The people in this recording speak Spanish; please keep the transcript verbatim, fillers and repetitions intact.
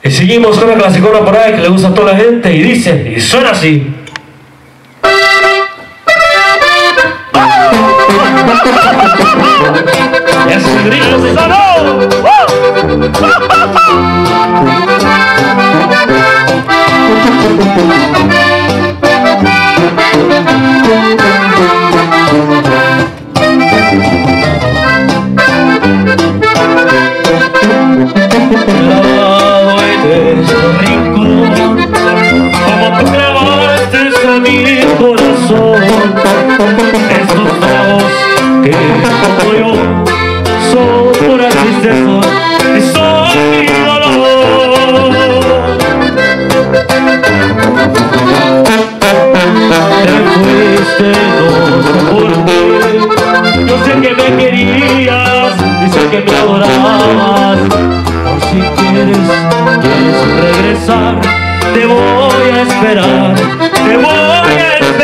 Y seguimos con una clasicona por ahí que le gusta a toda la gente y dice, y suena así. ¡Ese grito se sanó! Estos ojos que como yo son pura tristeza y son mi dolor. Te fuiste, no sé por qué. Yo sé que me querías y sé que me adorabas. Por si quieres, quieres regresar, te voy a esperar, te voy a esperar.